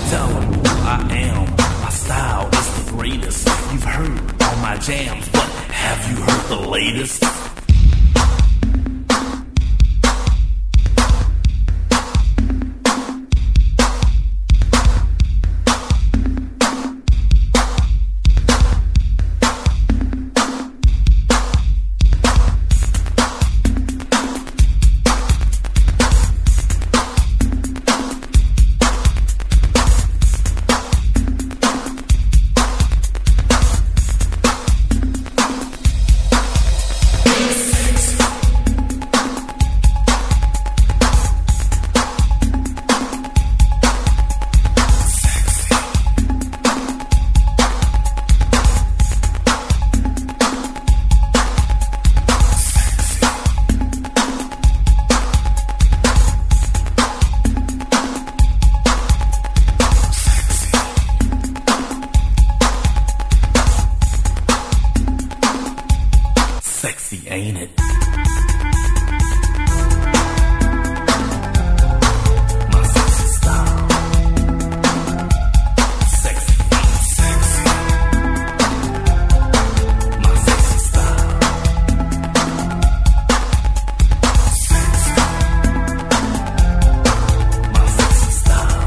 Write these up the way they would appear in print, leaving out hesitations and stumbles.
Tell them who I am. My style is the greatest. You've heard all my jams, but have you heard the latest? Sexy, ain't it? My sexy style. Sexy, sexy. My sexy style. Sexy. My sexy style.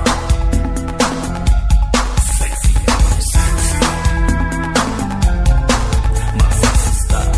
Sexy, sexy. My sexy style.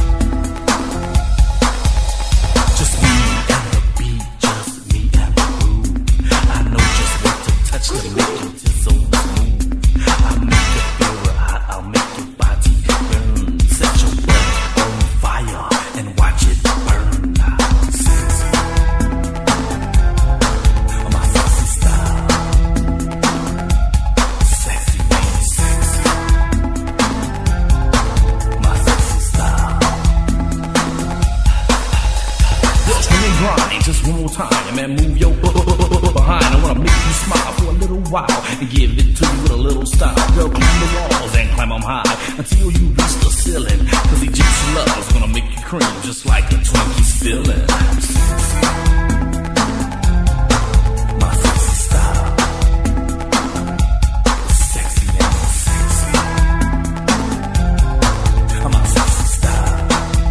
Just one more time, man, move your behind. I wanna make you smile for a little while and give it to you with a little style. Girl, climb the walls and climb them high until you reach the ceiling. Cause the Egyptian love's gonna make you cream just like a Twinkies feeling. My sexy style. Sexy and sexy. My sexy style.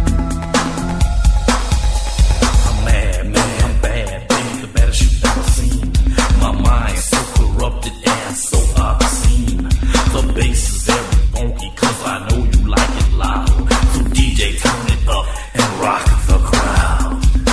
I'm mad, man. The baddest you've ever seen. My mind so corrupted and so obscene. The bass is very funky cause I know you like it loud. So DJ, turn it up and rock the crowd.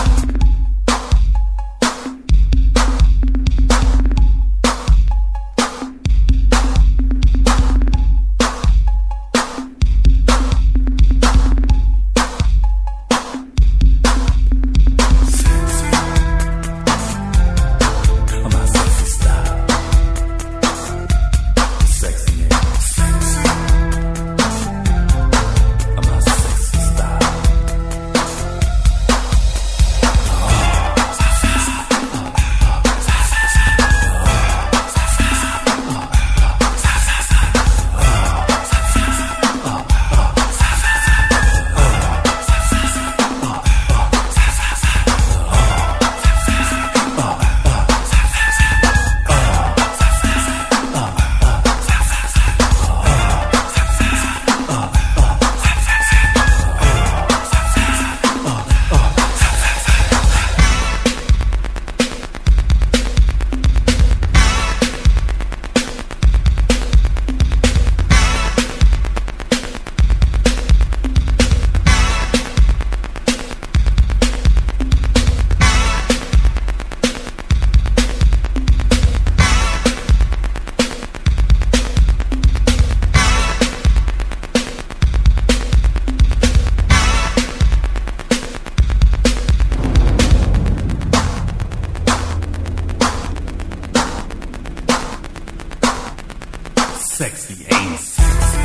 Sexy ain't sexy.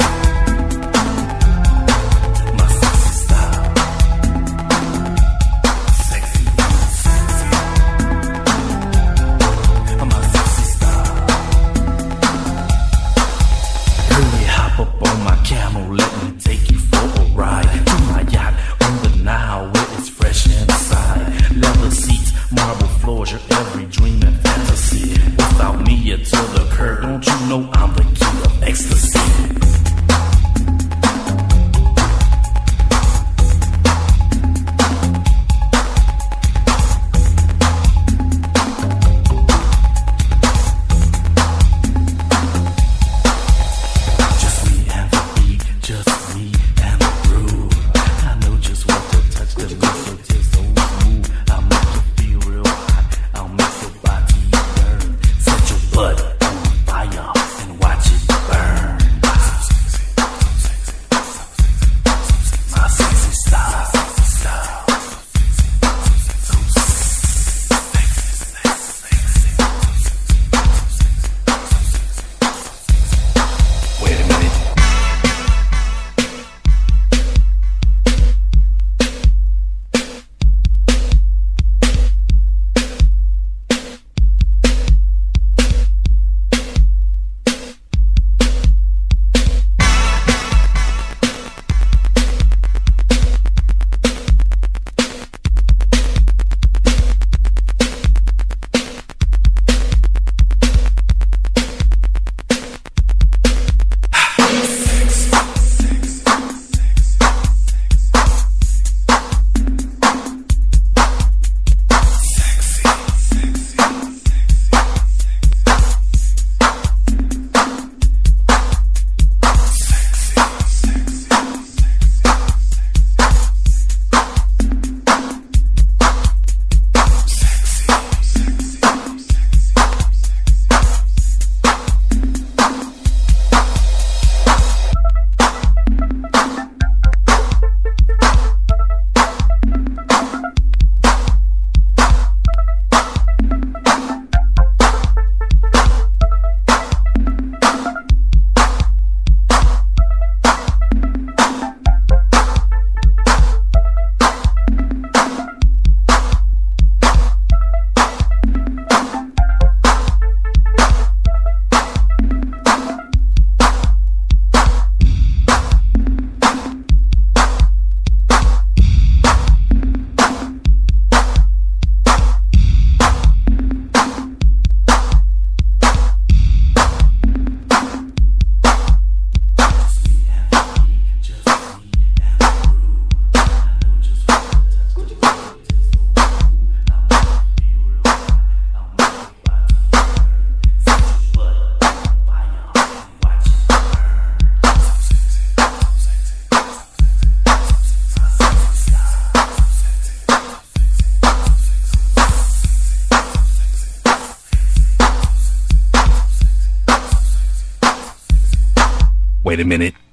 My sexy style. Sexy ain't sexy. My sexy style. Hurry, hop up on my camel, let me take you for a ride to my yacht on the Nile where it's fresh inside. Leather seats, marble floors, your every dream and fantasy. Without me, you're to the curb. Wait a minute.